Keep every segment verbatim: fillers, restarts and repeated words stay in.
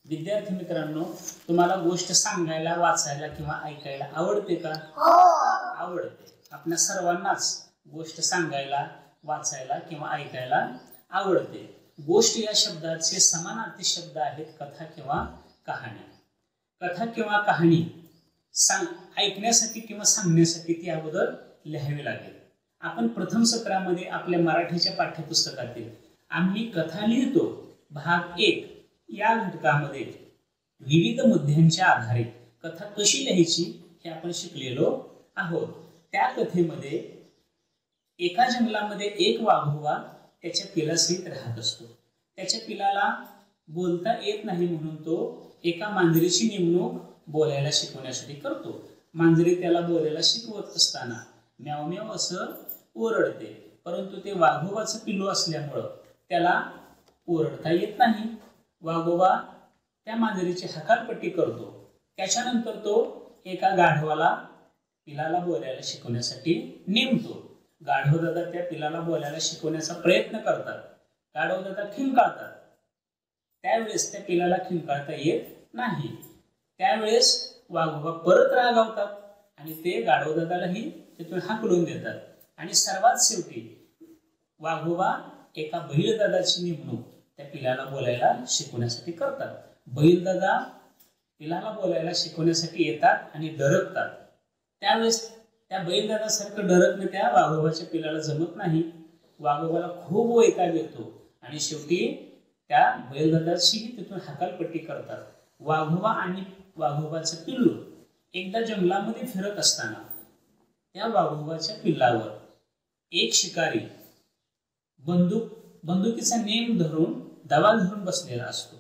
विद्यार्थी मित्रांनो, तुम्हाला गोष्ट सांगायला, वाचायला किंवा ऐकायला आवडते का? आवडते. आपल्या सर्वांनाच गोष्ट सांगायला, वाचायला किंवा ऐकायला आवडते. गोष्ट या शब्दाचे समानार्थी शब्द आहेत कथा किंवा कहाणी. कथा किंवा कहाणी सांग ऐकण्यासाठी किंवा सांगण्यासाठी ती अगोदर लिहावी लागेल. आपण प्रथम सत्रामध्ये आपल्या मराठीच्या पाठ्यपुस्तकातील आम्ही कथा लिहितो भाग एक या घटकामध्ये विविध मुद्द्यांच्या आधारे कथा कशी लिहायची हे आपण शिकलेलो आहोत. त्या कथेमध्ये एका जंगलामध्ये एक वाघोबा त्याच्या पिलासहित राहत असतो. त्याच्या पिलाला बोलता येत नाही म्हणून तो एका मांजरीची नेमणूक बोलायला शिकवण्यासाठी करतो. मांजरी त्याला बोलायला शिकवत असताना म्याव म्याव असं ओरडते, परंतु ते वाघोबाचं पिल्लू असल्यामुळं त्याला ओरडता येत नाही. वाघोबा त्या मांजरीची हकालपट्टी करतो. त्याच्यानंतर तो एका गाढवाला पिलाला बोलायला शिकवण्यासाठी नेमतो. गाढवदादा त्या पिलाला बोलायला शिकवण्याचा प्रयत्न करतात. गाढवदादा खिंकाळतात. त्यावेळेस त्या पिलाला खिंकाळता येत नाही. त्यावेळेस वाघोबा परत रागावतात आणि ते गाढवदादालाही तिथून हाकलून देतात. आणि सर्वात शेवटी वाघोबा एका बैलदादाची नेमणूक त्या पिलाला बोलायला शिकवण्यासाठी करतात. बैलदादा पिलाला बोलायला शिकवण्यासाठी येतात आणि डरकतात. त्यावेळेस त्या बैलदादासारखं डरकणं त्या वाघोबाच्या पिलाला जमत नाही. वाघोबाला खूप वैताग येतो आणि शेवटी त्या बैलदादाचीही तिथून हकालपट्टी करतात. वाघोबा आणि वाघोबाचं पिल्लू एकदा जंगलामध्ये फिरत असताना त्या वाघोबाच्या पिल्लावर एक शिकारी बंदूक बंदुकीचा नेम धरून दबा धरून बसलेला असतो.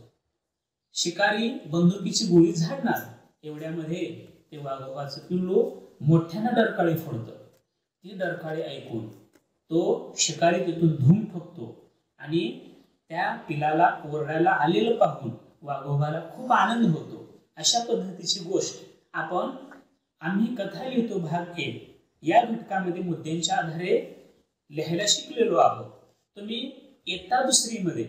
शिकारी बंदुकीची गोळी झाडणार एवढ्यामध्ये ते वाघोबाचं पिल्लू मोठ्यानं डरकाळी फोडतं. ती डरकाळी ऐकून तो शिकारी तिथून धूम ठोकतो आणि त्या पिलाला ओरडायला आलेलं पाहून वाघोबाला खूप आनंद होतो. अशा पद्धतीची गोष्ट आपण आम्ही कथा लिहितो भाग एक या घटकामध्ये मुद्द्यांच्या आधारे लिहायला शिकलेलो आहोत. तुम्ही इयत्ता दुसरीमध्ये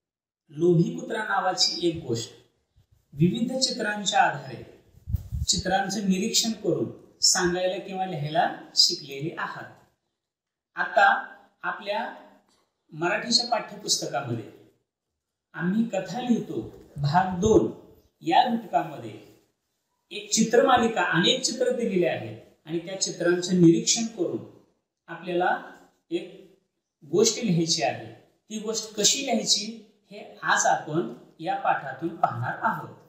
लोभी कुत्रा नावाची एक गोष्ट विविध चित्रांच्या आधारे चित्रांचं निरीक्षण करून सांगायला किंवा लिहायला शिकलेली आहात. आता आपल्या मराठीच्या पाठ्यपुस्तकामध्ये आम्ही कथा लिहितो भाग दोन या घटकामध्ये एक चित्रमालिका अनेक चित्र दिलेली आहेत आणि त्या चित्रांचं निरीक्षण करून आपल्याला एक गोष्ट लिहायची आहे. ती गोष्ट कशी लिहायची हे आज आपण या पाठातून पाहणार आहोत.